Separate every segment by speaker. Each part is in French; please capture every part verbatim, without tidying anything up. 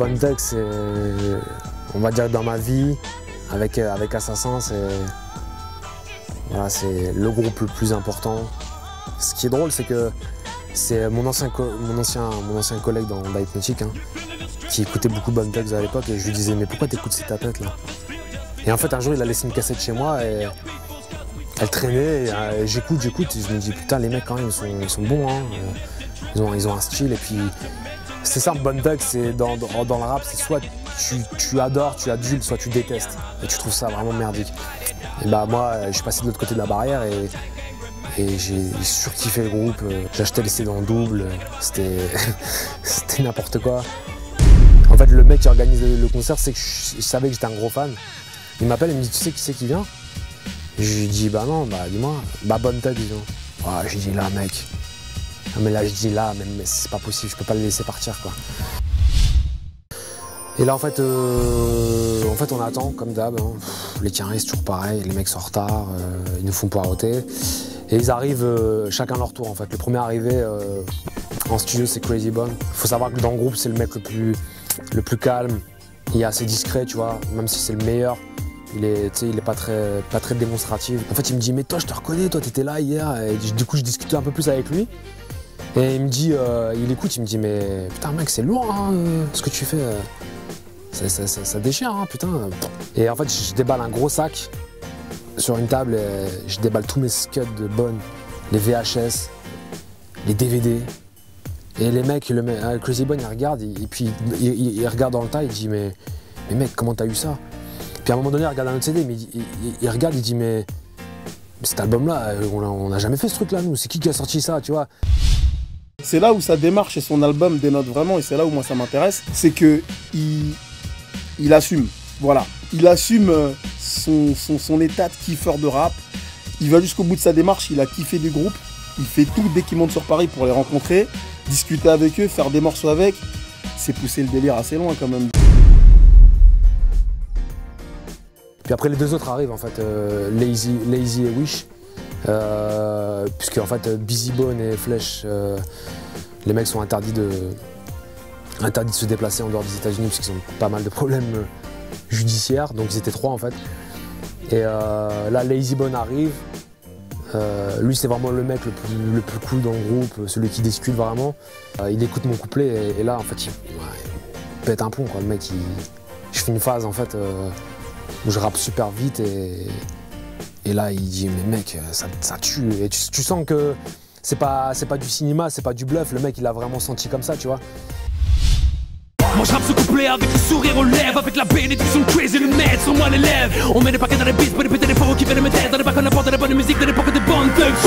Speaker 1: Bone Thugs, c'est, on va dire que dans ma vie, avec, avec Assassin, c'est voilà, c'est le groupe le plus important. Ce qui est drôle, c'est que c'est mon ancien, mon, ancien, mon ancien collègue dans, dans Hypnotic, hein, qui écoutait beaucoup Bone Thugs à l'époque, et je lui disais mais pourquoi t'écoutes ces tapettes là? Et en fait un jour il a laissé une cassette chez moi et elle traînait, et, euh, j'écoute, j'écoute, et je me dis putain les mecs quand même ils sont, ils sont bons, hein, ils, ont, ils ont un style, et puis c'est ça Bone Thugs, c'est dans, dans, dans le rap, c'est soit tu, tu adores, tu adules, soit tu détestes, et tu trouves ça vraiment merdique. Et bah moi je suis passé de l'autre côté de la barrière et, et j'ai surkiffé le groupe, j'ai acheté les C D en double, c'était c'était n'importe quoi. En fait le mec qui organise le, le concert, c'est que je, je savais que j'étais un gros fan. Il m'appelle et me dit tu sais qui c'est qui vient? Je lui dis bah non, bah dis-moi, bah Bone Thugs disons. Ah, je dis là mec, ah, mais là je dis là, mais, mais c'est pas possible, je peux pas le laisser partir quoi. Et là en fait, euh, en fait on attend comme d'hab, hein. Les carrés c'est toujours pareil, les mecs sont en retard, euh, ils nous font poireauter. Et ils arrivent euh, chacun leur tour en fait. Le premier arrivé euh, en studio c'est Crazy Bone. Faut savoir que dans le groupe c'est le mec le plus, le plus calme, il est assez discret tu vois, même si c'est le meilleur. Il est, il est pas très, pas très démonstratif. En fait il me dit mais toi je te reconnais, toi t'étais là hier. Et du coup je discutais un peu plus avec lui. Et il me dit, euh, il écoute, il me dit mais putain mec c'est lourd hein, ce que tu fais. Ça, ça, ça, ça déchire, hein, putain. Et en fait, je déballe un gros sac sur une table et je déballe tous mes scuds de Bone, les V H S, les D V D. Et les mecs, le mec, Crazy Bone, il regarde, et puis il, il, il regarde dans le tas, il dit mais, mais mec, comment t'as eu ça? Puis à un moment donné, il regarde un autre C D, mais il, il, il regarde, il dit mais cet album-là, on n'a jamais fait ce truc-là, nous. C'est qui qui a sorti ça, tu vois?
Speaker 2: C'est là où sa démarche et son album dénotent vraiment, et c'est là où moi ça m'intéresse, c'est que il... il assume, voilà. Il assume son, son, son état de kiffeur de rap. Il va jusqu'au bout de sa démarche, il a kiffé du groupe. Il fait tout dès qu'il monte sur Paris pour les rencontrer, discuter avec eux, faire des morceaux avec. C'est pousser le délire assez loin quand même.
Speaker 1: Puis après les deux autres arrivent en fait, euh, Lazy, Lazy et Wish. Euh, puisque en fait Busy Bone et Flesh, euh, les mecs sont interdits de... interdit de se déplacer en dehors des États-Unis parce qu'ils ont pas mal de problèmes judiciaires, donc ils étaient trois en fait. Et euh, là, Lazy Bone arrive. Euh, lui, c'est vraiment le mec le plus, le plus cool dans le groupe, celui qui discute vraiment. Euh, il écoute mon couplet et, et là, en fait, il, ouais, il pète un plomb quoi. Le mec, il, je fais une phase en fait euh, où je rappe super vite et, et là, il dit mais mec, ça, ça tue. Et tu, tu sens que c'est pas, c'est pas du cinéma, c'est pas du bluff. Le mec, il a vraiment senti comme ça, tu vois.
Speaker 3: Moi je rappe ce couplet avec le sourire aux lèvres, avec la bénédiction de Crazy, le maître sur moi l'élève. On met des paquets dans les beats pour répéter les faux qui viennent me taire. Dans les bacs on apporte de la bonne musique de l'époque des Bone Thugs.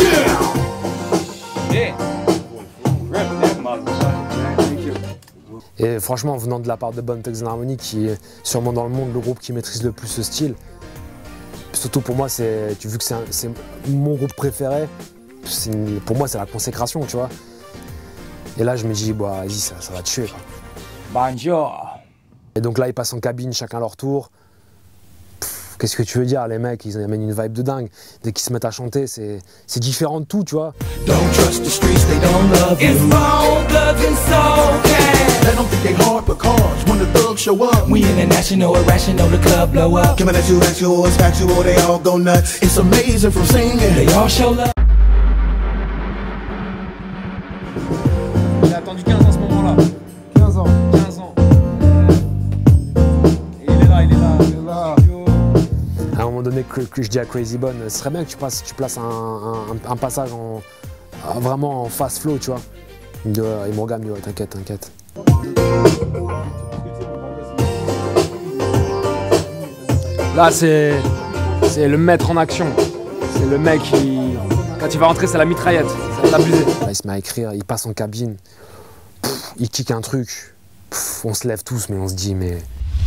Speaker 1: Et franchement, venant de la part de Bone Thugs and Harmony, qui est sûrement dans le monde le groupe qui maîtrise le plus ce style, surtout pour moi, c'est, tu vu que c'est mon groupe préféré, une, pour moi c'est la consécration, tu vois. Et là je me dis, bah vas-y, ça, ça va tuer quoi.
Speaker 4: Bonjour.
Speaker 1: Et donc là ils passent en cabine, chacun leur tour. Qu'est-ce que tu veux dire, les mecs, ils amènent une vibe de dingue. Dès qu'ils se mettent à chanter, c'est différent de tout, tu vois.
Speaker 3: Don't trust the streets, they don't love you. It's Bone Thugs and Soul Gang.
Speaker 5: They don't think they hard but cars when the thugs show up.
Speaker 3: We international, irrational, the club blow up.
Speaker 5: Coming at you, actual, it's factual, they all go nuts. It's amazing from singing.
Speaker 3: They all show love.
Speaker 2: J'ai attendu quinze ans à ce moment-là. quinze ans. quinze ans. Et il est là, il est là. Il est là.
Speaker 1: À un moment donné, que, que je dis à Crazy Bone, ce serait bien que tu, passes, tu places un, un, un passage en, vraiment en fast flow, tu vois. Il me, dit, ouais, il me regarde, il me dit, ouais, t'inquiète, t'inquiète.
Speaker 4: Là, c'est c'est le maître en action. C'est le mec qui, quand il va rentrer, c'est la mitraillette. Ça va t'abuser.
Speaker 1: Il se met à écrire, il passe en cabine, pff, il kick un truc. Pff, on se lève tous, mais on se dit, mais...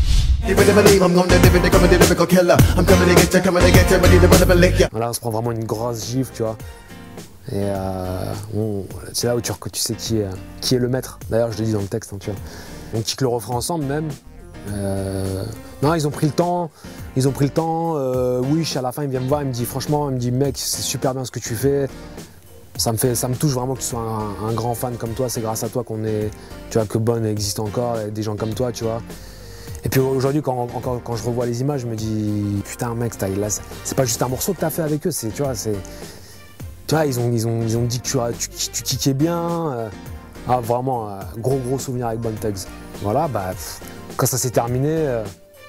Speaker 1: Là, on se prend vraiment une grosse gifle, tu vois. Et euh, c'est là où tu, tu sais qui est, qui est le maître. D'ailleurs, je le dis dans le texte, hein, tu vois. On kick le refrain ensemble même. Euh, non, ils ont pris le temps. Ils ont pris le temps. Euh, Wish, à la fin, il vient me voir, il me dit franchement, il me dit mec, c'est super bien ce que tu fais. Ça me, fait, ça me touche vraiment que tu sois un, un grand fan comme toi. C'est grâce à toi qu'on est, tu vois, que Bonne existe encore, et des gens comme toi, tu vois. Et puis aujourd'hui, quand, quand, quand je revois les images, je me dis, putain, mec, c'est pas juste un morceau que t'as fait avec eux, c'est, tu vois, c'est, tu vois, ils ont, ils ont, ils ont dit que tu, tu, tu kickais bien. Euh, ah, vraiment, euh, gros, gros souvenir avec Bone Thugs. Voilà, bah, pff, quand ça s'est terminé, euh,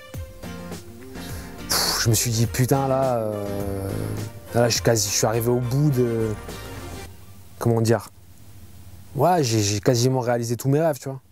Speaker 1: pff, je me suis dit, putain, là, euh, là, je suis quasi, je suis arrivé au bout de. Comment dire? Ouais, j'ai quasiment réalisé tous mes rêves, tu vois.